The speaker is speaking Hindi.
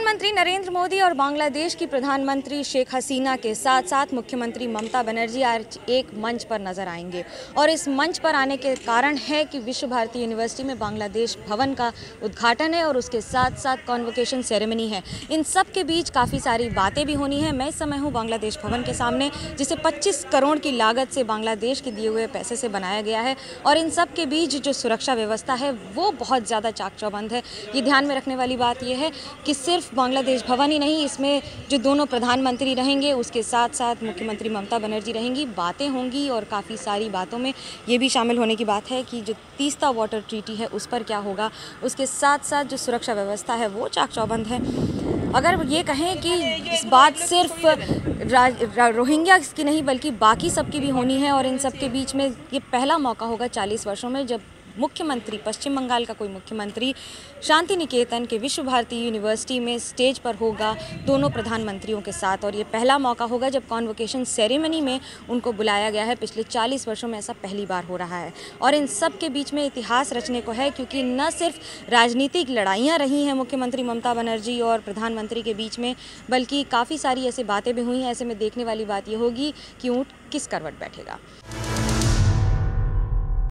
प्रधानमंत्री नरेंद्र मोदी और बांग्लादेश की प्रधानमंत्री शेख हसीना के साथ साथ मुख्यमंत्री ममता बनर्जी आज एक मंच पर नजर आएंगे। और इस मंच पर आने के कारण है कि विश्व भारती यूनिवर्सिटी में बांग्लादेश भवन का उद्घाटन है और उसके साथ साथ कॉन्वोकेशन सेरेमनी है। इन सब के बीच काफ़ी सारी बातें भी होनी है। मैं इस समय हूँ बांग्लादेश भवन के सामने, जिसे 25 करोड़ की लागत से बांग्लादेश के दिए हुए पैसे से बनाया गया है। और इन सब के बीच जो सुरक्षा व्यवस्था है वो बहुत ज़्यादा चाक चौबंद है। ये ध्यान में रखने वाली बात यह है कि सिर्फ बांग्लादेश भवन ही नहीं, इसमें जो दोनों प्रधानमंत्री रहेंगे उसके साथ साथ मुख्यमंत्री ममता बनर्जी रहेंगी, बातें होंगी। और काफ़ी सारी बातों में ये भी शामिल होने की बात है कि जो तीस्ता वाटर ट्रीटी है उस पर क्या होगा। उसके साथ साथ जो सुरक्षा व्यवस्था है वो चाक चौबंद है। अगर ये कहें कि इस बात सिर्फ रोहिंग्या की नहीं बल्कि बाकी सबकी भी होनी है। और इन सब के बीच में ये पहला मौका होगा 40 वर्षों में जब मुख्यमंत्री, पश्चिम बंगाल का कोई मुख्यमंत्री शांति निकेतन के विश्व भारती यूनिवर्सिटी में स्टेज पर होगा दोनों प्रधानमंत्रियों के साथ। और ये पहला मौका होगा जब कॉन्वोकेशन सेरेमनी में उनको बुलाया गया है। पिछले 40 वर्षों में ऐसा पहली बार हो रहा है। और इन सब के बीच में इतिहास रचने को है, क्योंकि न सिर्फ राजनीतिक लड़ाइयाँ रही हैं मुख्यमंत्री ममता बनर्जी और प्रधानमंत्री के बीच में, बल्कि काफ़ी सारी ऐसी बातें भी हुई हैं। ऐसे में देखने वाली बात ये होगी कि ऊँट किस करवट बैठेगा।